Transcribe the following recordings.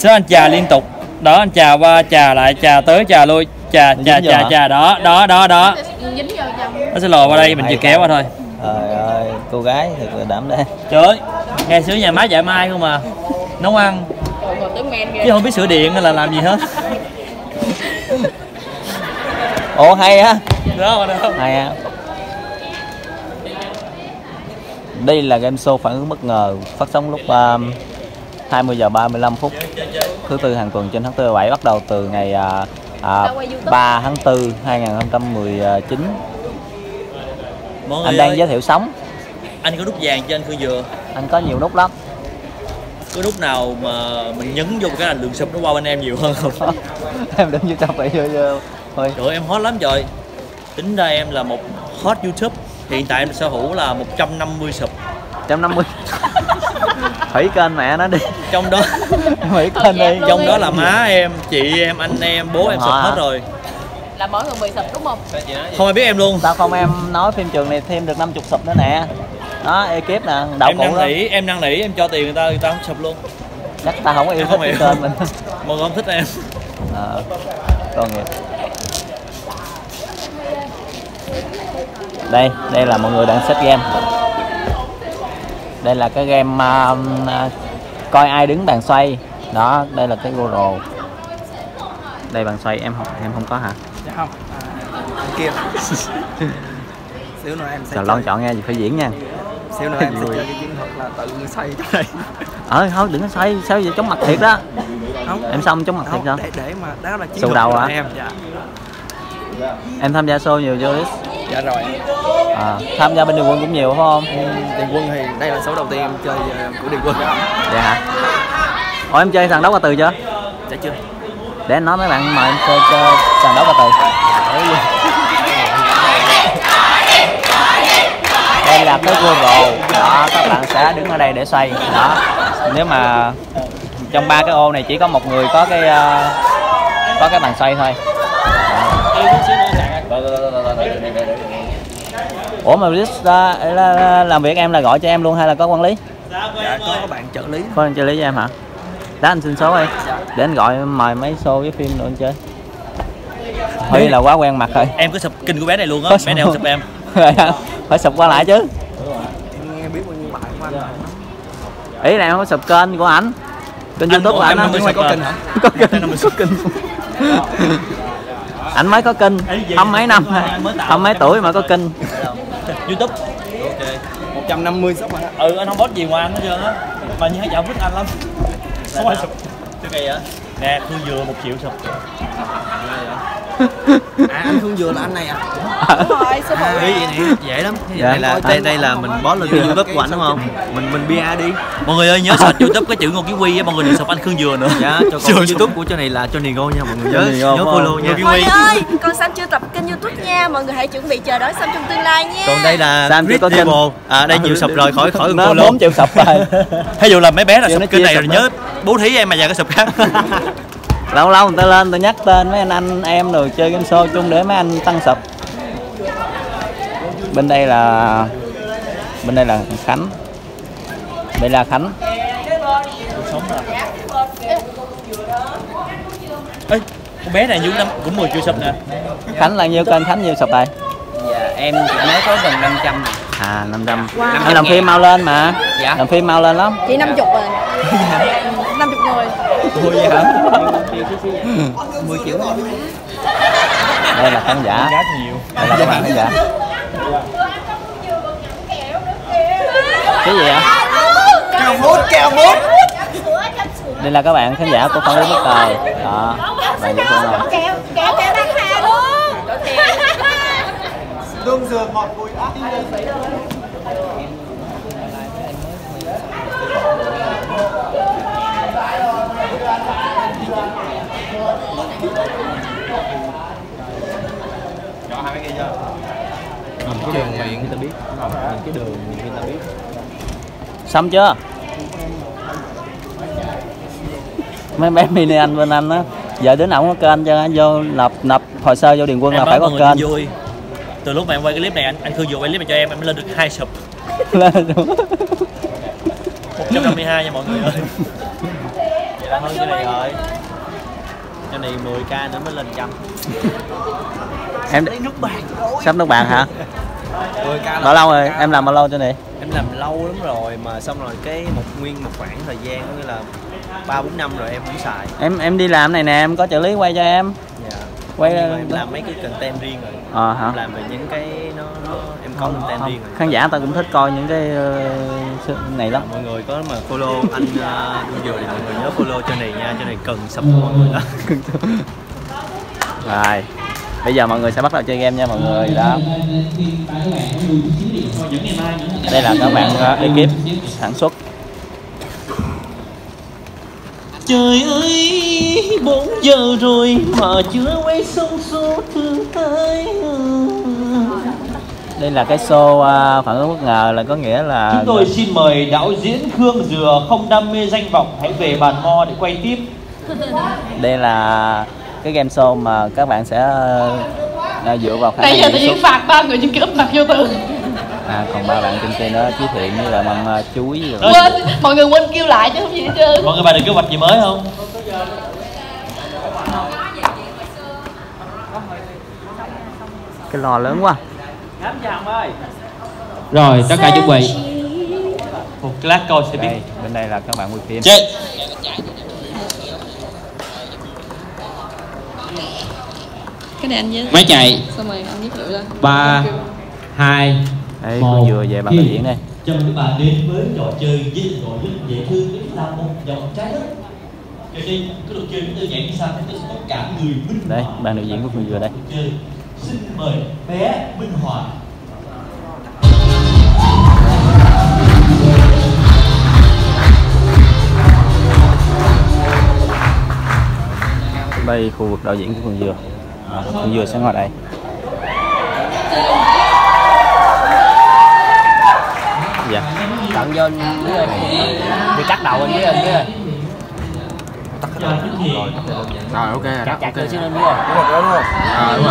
Sau đó anh chà liên tục. Đó, anh chà qua, chà lại, chà tới, chà lui. Chà đó. Nó sẽ lò qua đây, mình chỉ kéo qua thôi. Trời ơi, cô gái thật là đảm đang. Trời ơi, nghe sửa nhà má dạy mai không mà. Nấu ăn. Chứ không biết sửa điện hay là làm gì hết. Ồ, hay á. Đó. Hay á. Đây là game show phản ứng bất ngờ, phát sóng lúc 20 giờ 35 phút thứ tư hàng tuần trên HTV7, bắt đầu từ ngày 3 tháng 4 2019. Anh đang giới thiệu sống. Anh có nút vàng cho anh Khương Dừa. Anh có nhiều nút lắm. Có nút nào mà mình nhấn vô cái là lượng sub nó qua bên em nhiều hơn không? Em đừng vô trong vậy thôi. Trời ơi, em hot lắm trời. Tính ra em là một hot YouTube. Hiện tại em sở hữu là 150 sub. 150. Hủy kênh mẹ nó đi. Trong đó hủy kênh đi. Trong đó là má em, chị em, anh em, bố em sub hết rồi. Là mỗi người 10 sub đúng không? Không ai biết em luôn. Sao không em nói phim trường này thêm được 50 sub nữa nè. Đó, ekip nè, đậu em năn nỉ, em cho tiền người ta không sub luôn. Chắc ta không có yêu thích cái kênh mình. Mọi người không thích em. Tội nghiệp. Đây là mọi người đang set game. Đây là cái game coi ai đứng bàn xoay. Đó, đây là cái Goro. Đây bàn xoay em không có hả? Dạ không. Kia. Xíu nữa em sẽ. Trời, lon chọn nghe gì phải diễn nha. Xíu nữa em sẽ chơi cái chiến thuật là tự xoay trong đây. Thôi đừng có xoay, sao vậy, chống mặt thiệt đó. Không. Em xong chống mặt thiệt sao? Để mà đó là chiến thuật đầu hả? Em. Dạ. Em tham gia show nhiều chưa? Dạ rồi. Tham gia bên Điền Quân cũng nhiều phải không? Điền Quân thì đây là số đầu tiên em chơi của Điền Quân. Vậy hả? Ủa, em chơi sàn đấu ca từ chưa? Dạ chưa. Để anh nói mấy bạn mời em chơi sàn đấu ca từ. Đây là cái Goro. Đó, các bạn sẽ đứng ở đây để xoay. Đó. Nếu mà trong 3 cái ô này chỉ có một người có cái bàn xoay thôi. Ủa mà làm việc em là gọi cho em luôn hay là có quản lý? Dạ có bạn trợ lý. Có bạn trợ lý cho em hả? Đó, anh xin số đi. Để anh gọi mời mấy show với phim nữa anh chơi. Huy là quá quen mặt rồi. Em có sub kinh của bé này luôn á, bé này không sub em. Phải sub qua lại chứ. Em nghe biết bao nhiêu bài của anh rồi. Ý này không có sub kênh của ảnh. Kênh YouTube của ảnh á. Có kênh hả? Có kênh. Ảnh mới có kênh, không mấy năm, không mấy tuổi mà có kênh. YouTube. Ok. 150 sub hả? Anh không post gì ngoài anh hết trơn á. Mà như thấy dạo thích anh lắm. Không ai sub. Cái kỳ vậy? Nè, Khương Dừa 1 triệu sub. Anh Khương Dừa là anh này à? Đúng rồi, số 1. Vậy nè, dễ lắm. Đây là mình post lên kênh YouTube của anh đúng không? Mình BA đi. Mọi người ơi, nhớ search YouTube cái chữ Ngô Kiến Huy á, mọi người đừng sub anh Khương Dừa nữa. Dạ, cho con YouTube của cho này là cho Nền Ngô nha mọi người. Nhớ follow nha. Mọi người ơi, con Sam chưa tập kênh YouTube nha, mọi người hãy chuẩn bị chờ đón Sam trong tương lai nha. Còn đây là Sam chưa có kênh. Đây nhiều sub rồi, khỏi nó 4 triệu sub rồi. Ví dụ là mấy bé là sub kênh này rồi nhớ bố thí em mà giờ cái sub khác. Lâu người ta lên, tôi nhắc tên mấy anh em rồi chơi game show chung để mấy anh tăng sub. Bên đây là Khánh. Đây là Khánh. Ê, con bé này nhiêu năm cũng 10 triệu sub nè. Khánh là nhiêu kênh, Khánh nhiêu sub đây? Dạ em mới có gần 500. 500. Anh làm phim mau lên mà. Dạ. Làm phim mau lên lắm. Chị 50 rồi. 50 người. Ui vậy hả? 10 triệu. Đây là khán giả. Đây là các bạn khán giả. Cái gì vậy? Kèo mút. Đây là các bạn khán giả của phản ứng bất ngờ. Đó. Bạn dễ thương không? Kéo đang hà luôn. Đương dừa ngọt bùi ác. Cái đường miệng người ta biết. Cái đường người ta biết. Xong chưa? Mấy bé mini anh bên anh á, giờ đứa nào cũng có kênh cho anh vô nộp hồ sơ vô Điền Quân là phải có kênh. Vui. Từ lúc mà em quay cái clip này anh Khương Dừa quay clip này cho em lên được 2 sub. 152 nha mọi người ơi. hơn cái này rồi. Cái này 10k nữa mới lên trăm. Em lấy nước bạc sắp nước bạc hả? 10k Bao lâu rồi? Em làm bao lâu trên này? em làm lâu lắm rồi mà xong rồi cái một khoảng thời gian có nghĩa là 3-4 năm rồi em không xài. Em đi làm này nè, em có trợ lý quay cho em. Dạ. Quay Nhưng mà em làm mấy cái content riêng rồi. Hả? Em làm về những cái nó em có content riêng rồi. Khán giả ta cũng thích coi những cái này lắm. Mọi người có mà follow anh Đu Dừa thì mọi người nhớ follow cho này nha, cho này cần support mọi người đó. Rồi, bây giờ mọi người sẽ bắt đầu chơi game nha mọi người đó. Đây là các bạn ekip sản xuất. Trời ơi, 4 giờ rồi mà chưa quay xong số thứ 2. Đây là cái show phản ứng bất ngờ, là có nghĩa là chúng tôi xin mời đạo diễn Khương Dừa không đam mê danh vọng hãy về bàn mo để quay tiếp. đây là cái game show mà các bạn sẽ dựa vào khả năng Nãy giờ tự diễn nhiên xuất. phạt 3 người nhưng úp mặt vô tường. Còn 3 bạn trên kia nữa Chí Thiện như là mâm chuối rồi. Quên, mọi người quên kêu lại chứ không gì hết trơn. Mọi người bàn được kế hoạch gì mới không? Cái lò lớn quá. Rồi, tất cả chuẩn bị. Một lát coi sẽ biết. Đây, bên đây là các bạn quay phim. Chơi. Cái này anh với. Máy chạy. Xong rồi anh viết lựa lên. 3, 2, Đây, 1. Khương Dừa về bạn đạo diễn đây. Chào mừng các bạn đến với trò chơi với tình nội rất dễ thương, đấy là một vòng trái đất. Ở đây cái đồ chơi nó đơn giản như sau, chúng ta sẽ có cả người minh họa. Đây, bạn đạo diễn của Khương Dừa đây. Chơi. Xin mời bé Minh Họa. Đây khu vực đạo diễn của Khương Dừa. Khương Dừa sẽ ngồi đây. Dạ. Tận vô dưới ơi. Đi cắt đầu anh dưới ơi, dưới ơi. Tắt cái đầu rồi. Rồi ok rồi. Chặt chặt xuống lên dưới ơi. Đúng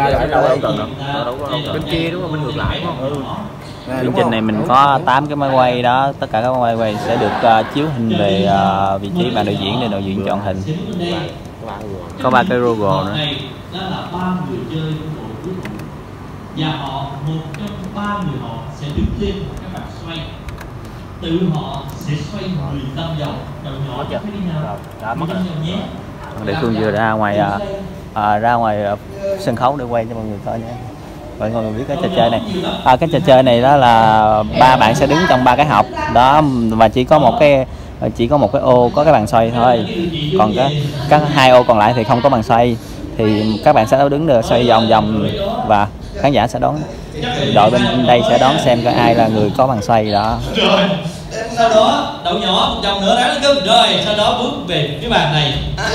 rồi. Bên kia đúng không? Bên ngược lại đúng không? Chương trình này mình có 8 cái máy quay đó, tất cả các máy quay sẽ được chiếu hình về vị trí bạn đạo diễn để đạo diễn chọn hình. Có 3 cái logo nữa. Đó là 3 người chơi của bộ cuối cùng. Và họ, một trong 3 người họ sẽ đứng lên các bạn xoay. Tự họ sẽ xoay 15 vòng. Đầu nhỏ phải đi nào? Đó, mất rồi. Nhé. Để Khương Dừa ra ngoài sân khấu để quay cho mọi người coi nhé. Mọi người biết cái trò chơi này. Cái trò chơi này đó là 3 bạn sẽ đứng trong 3 cái hộp đó, và chỉ có một cái ô có cái bàn xoay thôi. Còn các 2 ô còn lại thì không có bàn xoay. Thì các bạn sẽ đứng được xoay vòng vòng và khán giả sẽ đón, đội bên đây sẽ đón xem coi ai là người có bàn xoay đó. Rồi, sau đó đậu nhỏ một vòng nữa đáng lên cưng. Rồi, sau đó bước về cái bàn này.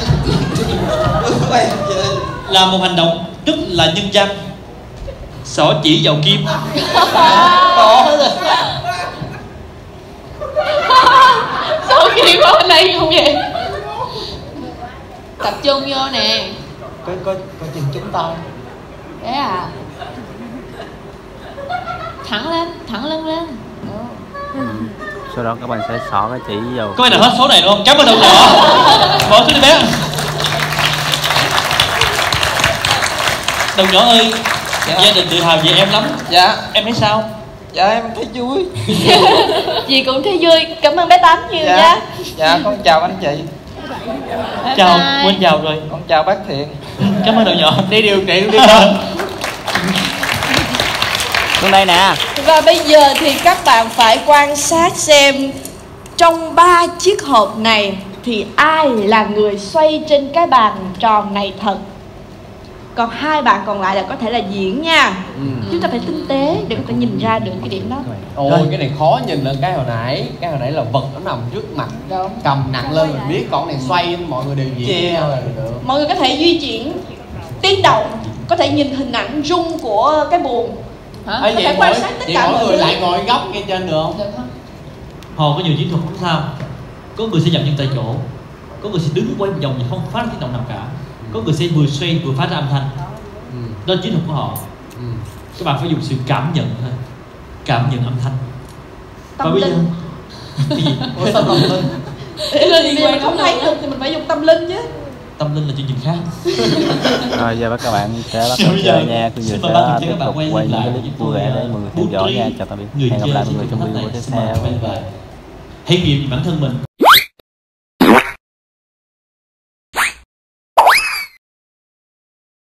Là một hành động rất là nhân văn. Xỏ chỉ vào kim. Sao kia có bên đây không vậy? Tập trung vô nè. Coi chừng chúng ta. Thế à? Thẳng lưng lên. Sau đó các bạn sẽ xỏ cái chỉ vào. Có ai nào hết số này luôn? Cảm ơn đầu nhỏ. Bỏ xuống đi bé. Đầu nhỏ ơi, gia đình tự hào về em lắm. Dạ. Em thấy sao? Dạ em thấy vui. Dì cũng thấy vui. Cảm ơn bé Tám nhiều nha. Dạ con chào anh chị. Chào, quên chào rồi. Con chào bác Thiện. Cảm ơn đầu nhỏ. Đi điều trị đi. Xuống đây nè. Và bây giờ thì các bạn phải quan sát xem trong 3 chiếc hộp này thì ai là người xoay trên cái bàn tròn này thật. Còn 2 bạn còn lại là có thể là diễn nha. Chúng ta phải tinh tế để có thể nhìn ra được cái điểm đó. Ôi cái này khó nhìn hơn cái hồi nãy. Cái hồi nãy là vật nó nằm trước mặt. Đúng. Cầm nặng lên mình biết, còn này xoay mọi người đều diễn nhau là được. Mọi người có thể di chuyển tiếng động, có thể nhìn hình ảnh rung của cái buồng. Có thể quan sát tất cả mọi người lại ngồi góc kia trên được không? Họ có nhiều chiến thuật không sao. Có người sẽ dậm chân tại chỗ, có người sẽ đứng quay vòng và không phát ra tiếng động nào cả, có người sẽ vừa xoay vừa phát ra âm thanh. Đó là chiến thuật của họ. Các bạn phải dùng sự cảm nhận thôi, cảm nhận âm thanh. Tâm linh. Ủa sao tâm linh? Thì mình không thấy được thì mình phải dùng tâm linh chứ. Tâm linh là chương trình khác. Rồi giờ các bạn sẽ bắt Bây đầu giờ chơi nha. Cứ xin vừa mời ban sẽ tổ chức tiếp các bạn tục quay quay những lại cái với clip chúng vui vẻ tôi. để mọi người Bút theo dõi trí nha. Chào tạm biệt. người Hẹn gặp chơi lại mọi trên người trong thách video này. tiếp Xin mời theo. quay lại. Hãy nghiệm bản thân mình.